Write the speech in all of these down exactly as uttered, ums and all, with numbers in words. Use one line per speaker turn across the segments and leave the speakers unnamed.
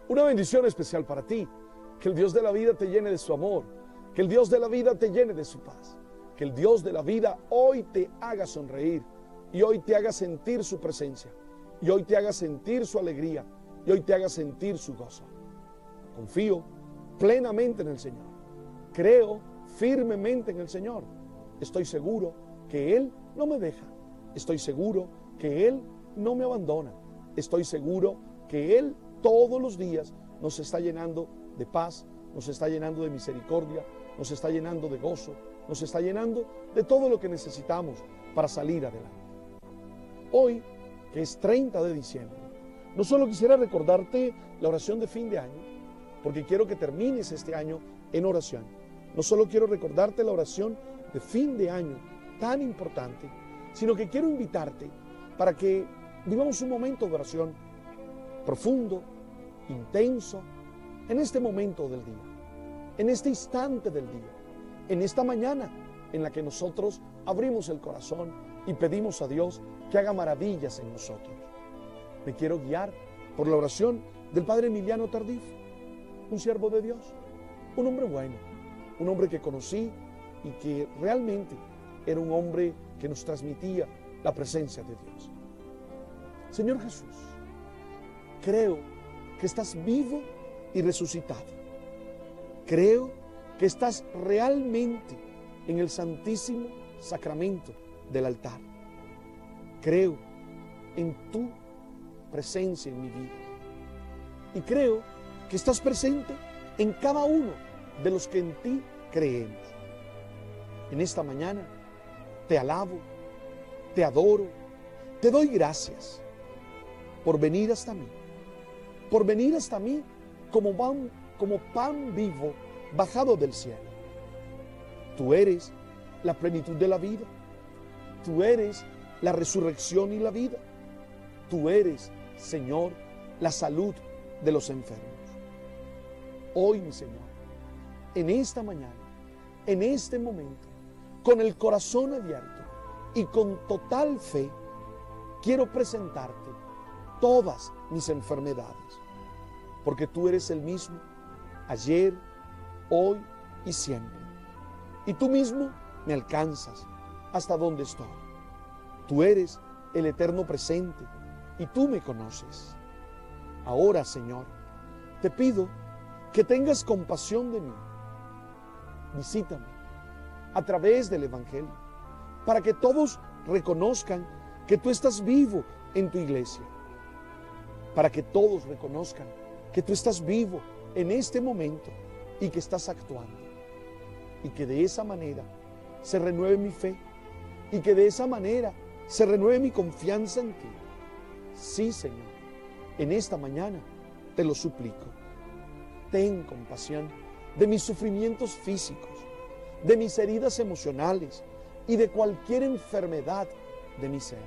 Una bendición especial para ti. Que el Dios de la vida te llene de su amor. Que el Dios de la vida te llene de su paz. Que el Dios de la vida hoy te haga sonreír y hoy te haga sentir su presencia y hoy te haga sentir su alegría y hoy te haga sentir su gozo. Confío plenamente en el Señor. Creo firmemente en el Señor. Estoy seguro que Él no me deja. Estoy seguro que Él no me abandona. Estoy seguro que Él todos los días nos está llenando de paz, nos está llenando de misericordia, nos está llenando de gozo, nos está llenando de todo lo que necesitamos para salir adelante. Hoy, que es treinta de diciembre, no solo quisiera recordarte la oración de fin de año, porque quiero que termines este año en oración. No solo quiero recordarte la oración de fin de año tan importante, sino que quiero invitarte para que vivamos un momento de oración profundo, intenso, en este momento del día, en este instante del día, en esta mañana en la que nosotros abrimos el corazón y pedimos a Dios que haga maravillas en nosotros. Me quiero guiar por la oración del Padre Emiliano Tardif, un siervo de Dios, un hombre bueno, un hombre que conocí y que realmente era un hombre que nos transmitía la presencia de Dios. Señor Jesús, creo que estás vivo y resucitado. Creo que estás realmente en el santísimo sacramento del altar. Creo en tu presencia en mi vida. Y creo que estás presente en cada uno de los que en ti creemos. En esta mañana te alabo, te adoro, te doy gracias por venir hasta mí, por venir hasta mí como pan, como pan vivo bajado del cielo. Tú eres la plenitud de la vida, tú eres la resurrección y la vida, tú eres, Señor, la salud de los enfermos. Hoy, mi Señor, en esta mañana, en este momento, con el corazón abierto y con total fe, quiero presentarte todas mis enfermedades, porque tú eres el mismo ayer, hoy y siempre. Y tú mismo me alcanzas hasta donde estoy. Tú eres el eterno presente y tú me conoces. Ahora, Señor, te pido que tengas compasión de mí. Visítame a través del Evangelio para que todos reconozcan que tú estás vivo en tu iglesia. Para que todos reconozcan que tú estás vivo en este momento y que estás actuando. Y que de esa manera se renueve mi fe y que de esa manera se renueve mi confianza en ti. Sí, Señor, en esta mañana te lo suplico. Ten compasión de mis sufrimientos físicos, de mis heridas emocionales y de cualquier enfermedad de mi ser.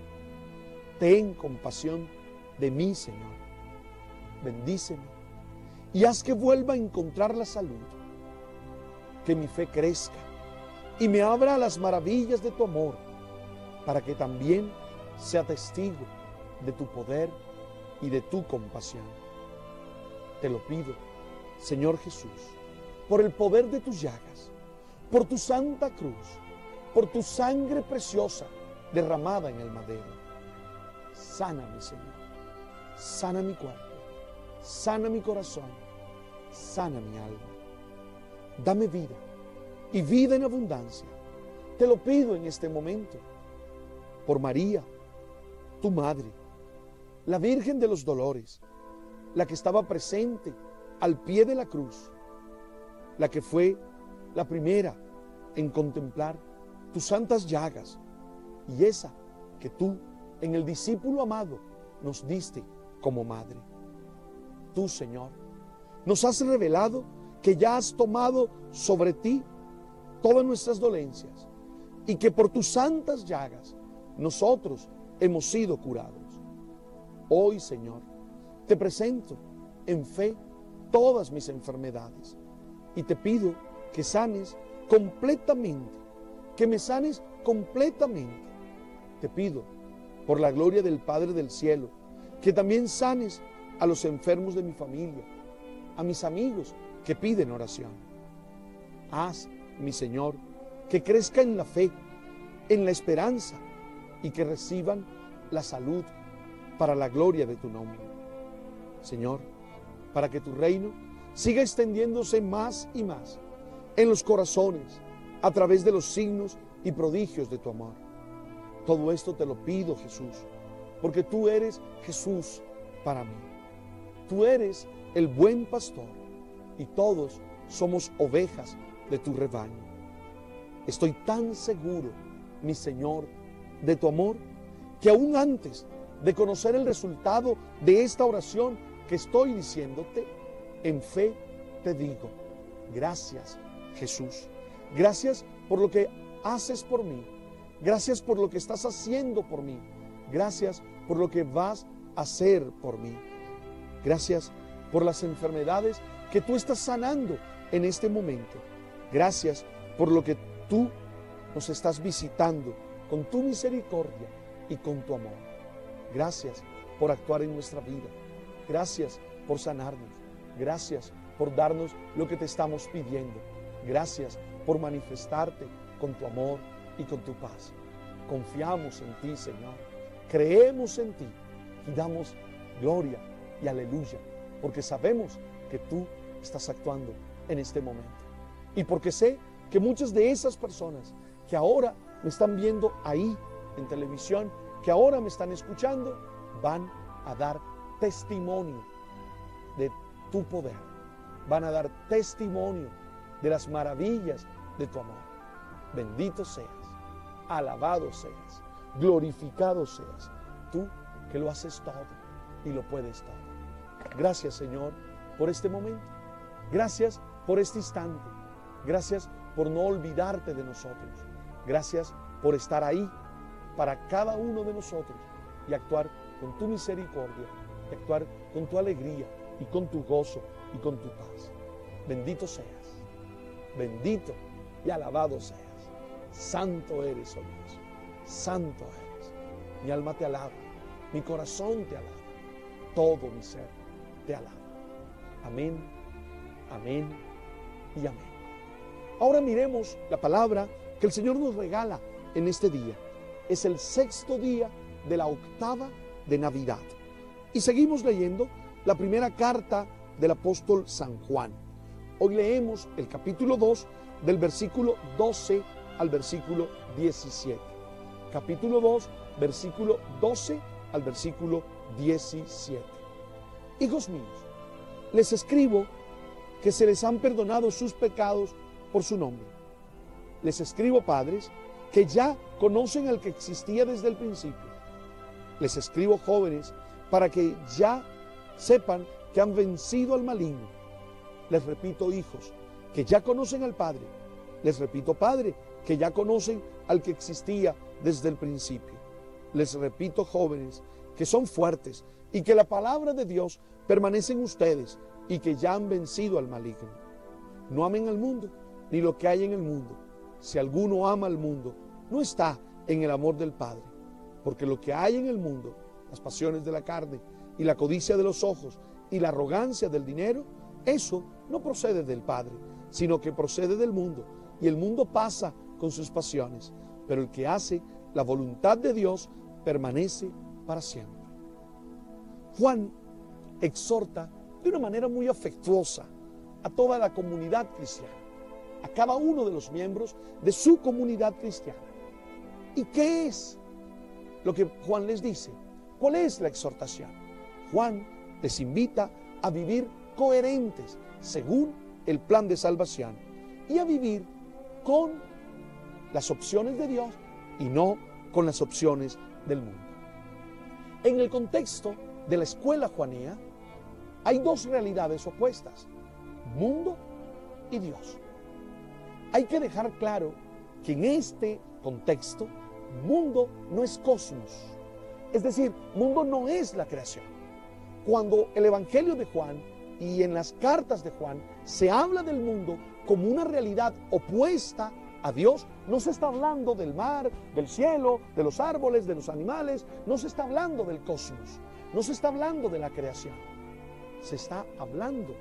Ten compasión de mí, Señor. Bendíceme y haz que vuelva a encontrar la salud. Que mi fe crezca y me abra a las maravillas de tu amor, para que también sea testigo de tu poder y de tu compasión. Te lo pido, Señor Jesús, por el poder de tus llagas, por tu santa cruz, por tu sangre preciosa derramada en el madero. Sáname, Señor. Sana mi cuerpo, sana mi corazón, sana mi alma. Dame vida y vida en abundancia. Te lo pido en este momento por María, tu madre, la Virgen de los Dolores, la que estaba presente al pie de la cruz, la que fue la primera en contemplar tus santas llagas y esa que tú en el discípulo amado nos diste como madre. Tú, Señor, nos has revelado que ya has tomado sobre ti todas nuestras dolencias y que por tus santas llagas nosotros hemos sido curados. Hoy, Señor, te presento en fe todas mis enfermedades y te pido que sanes completamente, que me sanes completamente. Te pido, por la gloria del Padre del cielo, que también sanes a los enfermos de mi familia, a mis amigos que piden oración. Haz, mi Señor, que crezca en la fe, en la esperanza y que reciban la salud para la gloria de tu nombre. Señor, para que tu reino siga extendiéndose más y más en los corazones a través de los signos y prodigios de tu amor. Todo esto te lo pido, Jesús, porque tú eres Jesús para mí. Tú eres el buen pastor y todos somos ovejas de tu rebaño. Estoy tan seguro, mi Señor, de tu amor, que aún antes de conocer el resultado de esta oración que estoy diciéndote, en fe te digo, gracias, Jesús. Gracias por lo que haces por mí. Gracias por lo que estás haciendo por mí. Gracias por lo que vas a hacer por mí. Gracias por las enfermedades que tú estás sanando en este momento. Gracias por lo que tú nos estás visitando con tu misericordia y con tu amor. Gracias por actuar en nuestra vida. Gracias por sanarnos. Gracias por darnos lo que te estamos pidiendo. Gracias por manifestarte con tu amor y con tu paz. Confiamos en ti, Señor. Creemos en ti y damos gloria y aleluya, porque sabemos que tú estás actuando en este momento. Y porque sé que muchas de esas personas que ahora me están viendo ahí en televisión, que ahora me están escuchando, van a dar testimonio de tu poder. Van a dar testimonio de las maravillas de tu amor. Bendito seas, alabado seas, glorificado seas, tú que lo haces todo y lo puedes todo. Gracias, Señor, por este momento. Gracias por este instante. Gracias por no olvidarte de nosotros. Gracias por estar ahí para cada uno de nosotros y actuar con tu misericordia, y actuar con tu alegría y con tu gozo y con tu paz. Bendito seas, bendito y alabado seas. Santo eres, oh Dios, santo eres. Mi alma te alaba, mi corazón te alaba, todo mi ser te alaba. Amén, amén y amén. Ahora miremos la palabra que el Señor nos regala en este día. Es el sexto día de la octava de Navidad. Y seguimos leyendo la primera carta del apóstol San Juan. Hoy leemos el capítulo dos del versículo doce al versículo diecisiete. Capítulo dos, versículo doce al versículo diecisiete. Hijos míos, les escribo que se les han perdonado sus pecados por su nombre. Les escribo, padres, que ya conocen al que existía desde el principio. Les escribo, jóvenes, para que ya sepan que han vencido al maligno. Les repito, hijos, que ya conocen al Padre. Les repito, Padre, que ya conocen al que existía desde el principio. Les repito, jóvenes, que son fuertes y que la palabra de Dios permanece en ustedes y que ya han vencido al maligno. No amen al mundo ni lo que hay en el mundo. Si alguno ama al mundo, no está en el amor del Padre, porque lo que hay en el mundo, las pasiones de la carne y la codicia de los ojos y la arrogancia del dinero, eso no procede del Padre, sino que procede del mundo, y el mundo pasa con sus pasiones, pero el que hace la voluntad de Dios permanece para siempre. Juan exhorta de una manera muy afectuosa a toda la comunidad cristiana, a cada uno de los miembros de su comunidad cristiana. ¿Y qué es lo que Juan les dice? ¿Cuál es la exhortación? Juan les invita a vivir coherentes según el plan de salvación y a vivir con las opciones de Dios y no con las opciones del mundo. En el contexto de la escuela juanea hay dos realidades opuestas: mundo y Dios. Hay que dejar claro que en este contexto, mundo no es cosmos. Es decir, mundo no es la creación. Cuando el Evangelio de Juan y en las cartas de Juan se habla del mundo como una realidad opuesta a Dios, no se está hablando del mar, del cielo, de los árboles, de los animales, no se está hablando del cosmos, no se está hablando de la creación. se está hablando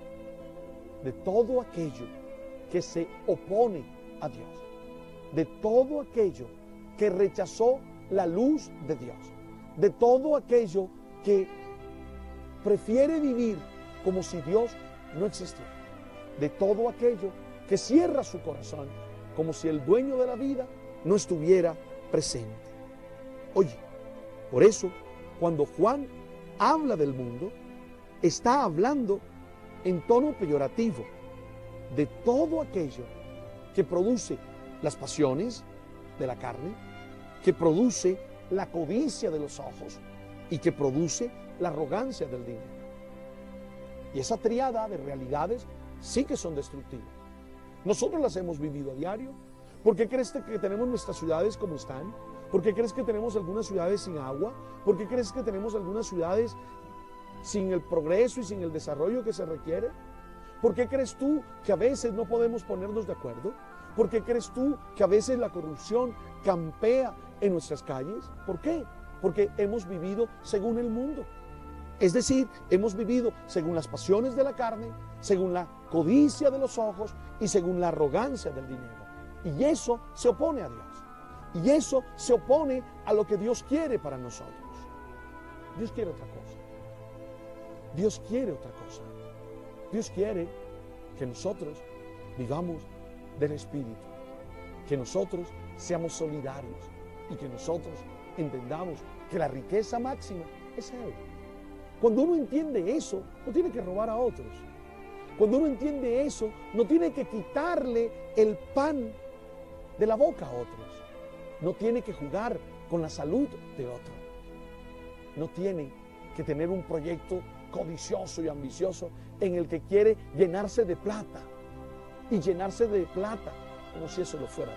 de todo aquello que se opone a Dios, de todo aquello que rechazó la luz de Dios, de todo aquello que prefiere vivir como si Dios no existiera, de todo aquello que cierra su corazón como si el dueño de la vida no estuviera presente. Oye, por eso, cuando Juan habla del mundo, está hablando en tono peyorativo de todo aquello que produce las pasiones de la carne, que produce la codicia de los ojos y que produce la arrogancia del dinero. Y esa triada de realidades sí que son destructivas. Nosotros las hemos vivido a diario. ¿Por qué crees que tenemos nuestras ciudades como están? ¿Por qué crees que tenemos algunas ciudades sin agua? ¿Por qué crees que tenemos algunas ciudades sin el progreso y sin el desarrollo que se requiere? ¿Por qué crees tú que a veces no podemos ponernos de acuerdo? ¿Por qué crees tú que a veces la corrupción campea en nuestras calles? ¿Por qué? Porque hemos vivido según el mundo. Es decir, hemos vivido según las pasiones de la carne, según la codicia de los ojos y según la arrogancia del dinero. Y eso se opone a Dios. Y eso se opone a lo que Dios quiere para nosotros. Dios quiere otra cosa. Dios quiere otra cosa. Dios quiere que nosotros vivamos del Espíritu, que nosotros seamos solidarios y que nosotros entendamos que la riqueza máxima es Él. Cuando uno entiende eso, no tiene que robar a otros. Cuando uno entiende eso, no tiene que quitarle el pan de la boca a otros. No tiene que jugar con la salud de otro. No tiene que tener un proyecto codicioso y ambicioso en el que quiere llenarse de plata y llenarse de plata como si eso lo fuera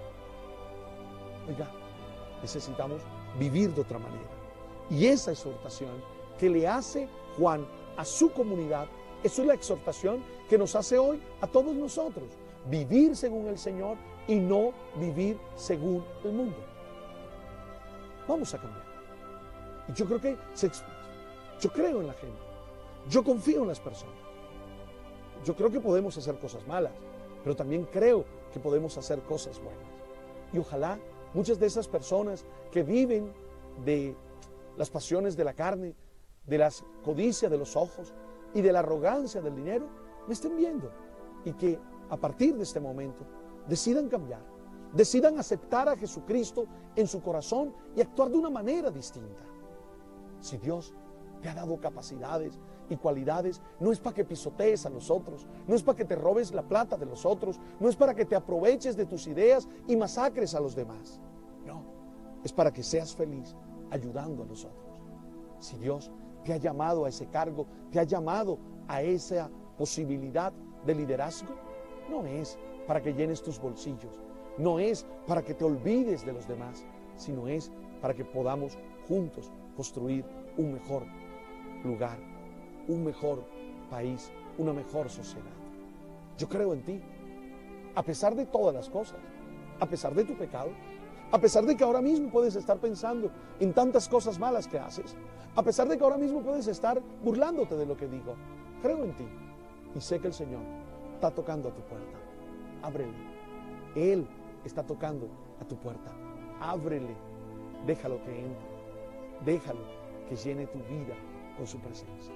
todo. Oiga, necesitamos vivir de otra manera. Y esa exhortación que le hace Juan a su comunidad, eso es la exhortación que nos hace hoy a todos nosotros. Vivir según el Señor y no vivir según el mundo. Vamos a cambiar. Y yo creo que se, yo creo en la gente. Yo confío en las personas. Yo creo que podemos hacer cosas malas, pero también creo que podemos hacer cosas buenas. Y ojalá muchas de esas personas que viven de las pasiones de la carne, de las codicias de los ojos y de la arrogancia del dinero, me estén viendo y que a partir de este momento decidan cambiar, decidan aceptar a Jesucristo en su corazón y actuar de una manera distinta. Si Dios te ha dado capacidades y cualidades, no es para que pisotees a los otros, no es para que te robes la plata de los otros, no es para que te aproveches de tus ideas y masacres a los demás. No, es para que seas feliz ayudando a los otros. Si Dios te ha llamado a ese cargo, te ha llamado a esa posibilidad de liderazgo, no es para que llenes tus bolsillos, no es para que te olvides de los demás, sino es para que podamos juntos construir un mejor lugar, un mejor país, una mejor sociedad. Yo creo en ti, a pesar de todas las cosas, a pesar de tu pecado, a pesar de que ahora mismo puedes estar pensando en tantas cosas malas que haces, a pesar de que ahora mismo puedes estar burlándote de lo que digo, creo en ti y sé que el Señor está tocando a tu puerta. Ábrele. Él está tocando a tu puerta. Ábrele. Déjalo que entre. Déjalo que llene tu vida con su presencia.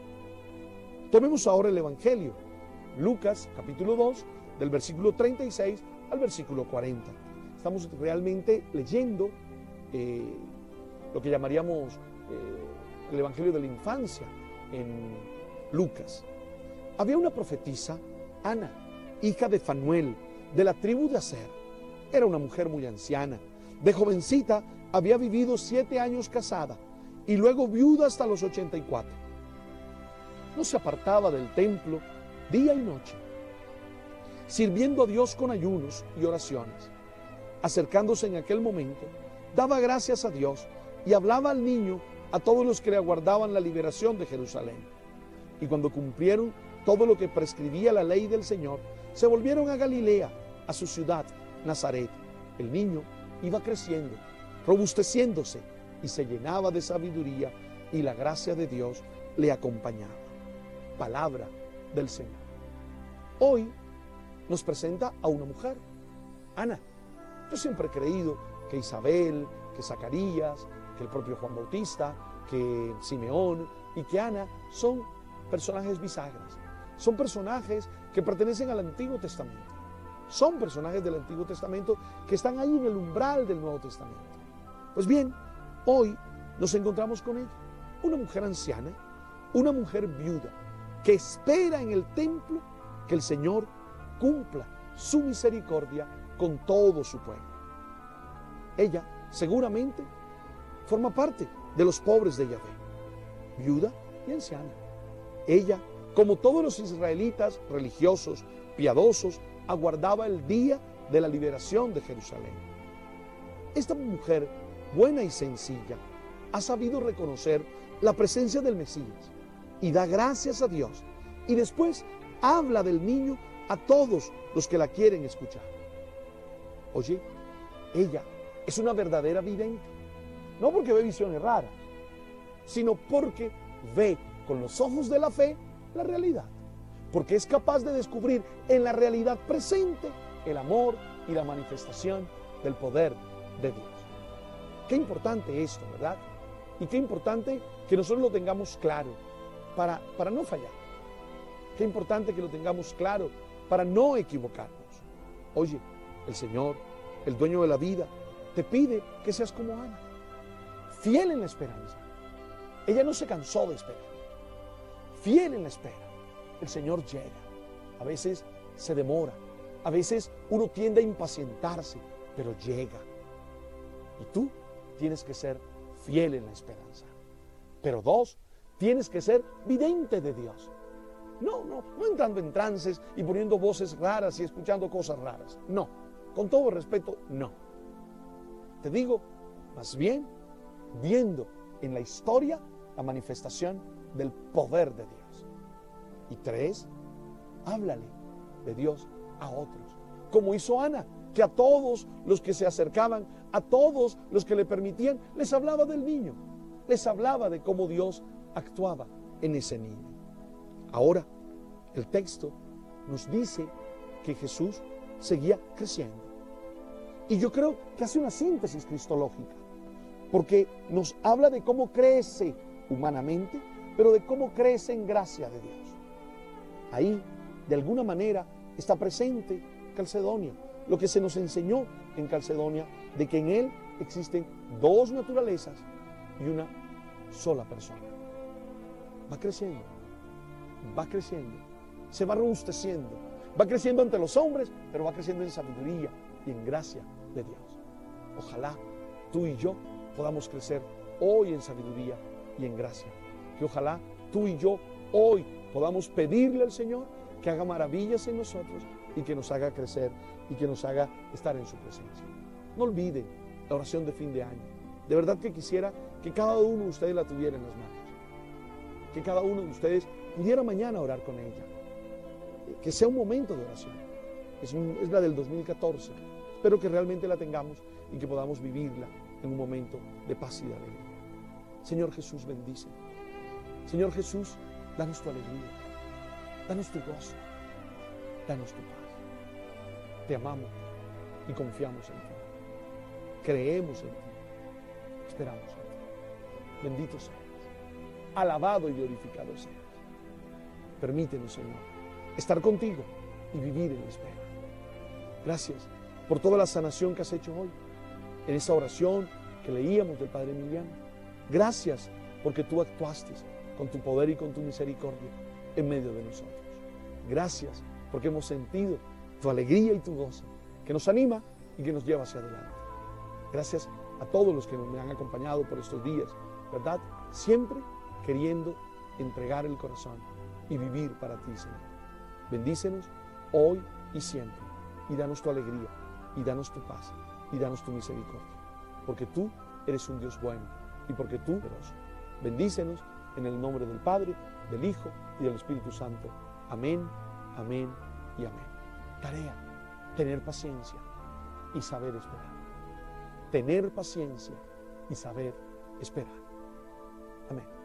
Tomemos ahora el Evangelio. Lucas capítulo dos, del versículo treinta y seis al versículo cuarenta. Estamos realmente leyendo eh, lo que llamaríamos eh, el Evangelio de la infancia en Lucas. Había una profetisa, Ana, hija de Fanuel, de la tribu de Aser. Era una mujer muy anciana. De jovencita había vivido siete años casada y luego viuda hasta los ochenta y cuatro. No se apartaba del templo día y noche, sirviendo a Dios con ayunos y oraciones. Acercándose en aquel momento, daba gracias a Dios y hablaba al niño a todos los que le aguardaban la liberación de Jerusalén. Y cuando cumplieron todo lo que prescribía la ley del Señor, se volvieron a Galilea, a su ciudad, Nazaret. El niño iba creciendo, robusteciéndose y se llenaba de sabiduría y la gracia de Dios le acompañaba. palabra del Señor. Hoy nos presenta a una mujer, Ana. Yo siempre he creído que Isabel, que Zacarías, que el propio Juan Bautista, que Simeón y que Ana son personajes bisagras. Son personajes que pertenecen al Antiguo Testamento. Son personajes del Antiguo Testamento que están ahí en el umbral del Nuevo Testamento. Pues bien, hoy nos encontramos con ella, una mujer anciana, una mujer viuda, que espera en el templo que el Señor cumpla su misericordia con todo su pueblo. Ella seguramente forma parte de los pobres de Yahvé, viuda y anciana. Ella, como todos los israelitas religiosos, piadosos, aguardaba el día de la liberación de Jerusalén. Esta mujer, buena y sencilla, ha sabido reconocer la presencia del Mesías y da gracias a Dios, y después habla del niño a todos los que la quieren escuchar. Oye, ella es una verdadera vidente, no porque ve visiones raras, sino porque ve con los ojos de la fe la realidad, porque es capaz de descubrir en la realidad presente el amor y la manifestación del poder de Dios. Qué importante esto, ¿verdad? Y qué importante que nosotros lo tengamos claro para, para no fallar. Qué importante que lo tengamos claro para no equivocarnos. Oye, el Señor, el dueño de la vida, te pide que seas como Ana, fiel en la esperanza. Ella no se cansó de esperar, fiel en la espera. El Señor llega, a veces se demora, a veces uno tiende a impacientarse, pero llega. Y tú tienes que ser fiel en la esperanza. Pero dos, tienes que ser vidente de Dios. No, no, no entrando en trances y poniendo voces raras y escuchando cosas raras. No, con todo respeto, no. Te digo, más bien, viendo en la historia la manifestación del poder de Dios. Y tres, háblale de Dios a otros, como hizo Ana, que a todos los que se acercaban, a todos los que le permitían, les hablaba del niño, les hablaba de cómo Dios actuaba en ese niño. Ahora, el texto nos dice que Jesús seguía creciendo. Y yo creo que hace una síntesis cristológica, porque nos habla de cómo crece humanamente, pero de cómo crece en gracia de Dios. Ahí, de alguna manera, está presente Calcedonia, lo que se nos enseñó en Calcedonia, de que en Él existen dos naturalezas y una sola persona. Va creciendo, va creciendo, se va robusteciendo, va creciendo ante los hombres, pero va creciendo en sabiduría y en gracia de Dios. Ojalá tú y yo podamos crecer hoy en sabiduría y en gracia. Que ojalá tú y yo hoy podamos pedirle al Señor que haga maravillas en nosotros y que nos haga crecer y que nos haga estar en su presencia. No olviden la oración de fin de año. De verdad que quisiera que cada uno de ustedes la tuviera en las manos. Que cada uno de ustedes pudiera mañana orar con ella. Que sea un momento de oración. Es, un, es la del dos mil catorce. Espero que realmente la tengamos y que podamos vivirla en un momento de paz y de alegría. Señor Jesús, bendice. Señor Jesús, danos tu alegría, danos tu gozo, danos tu paz. Te amamos y confiamos en ti. Creemos en ti, esperamos en ti. Bendito seas, alabado y glorificado seas. Permítenos, Señor, estar contigo y vivir en la espera. Gracias por toda la sanación que has hecho hoy, en esa oración que leíamos del Padre Emiliano. Gracias porque tú actuaste con tu poder y con tu misericordia en medio de nosotros. Gracias porque hemos sentido tu alegría y tu gozo, que nos anima y que nos lleva hacia adelante. Gracias a todos los que me han acompañado por estos días, ¿verdad? Siempre queriendo entregar el corazón y vivir para ti, Señor. Bendícenos hoy y siempre, y danos tu alegría, y danos tu paz, y danos tu misericordia, porque tú eres un Dios bueno, y porque tú eres poderoso. Bendícenos en el nombre del Padre, del Hijo y del Espíritu Santo. Amén, amén y amén. Tarea, tener paciencia y saber esperar. Tener paciencia y saber esperar. Amén.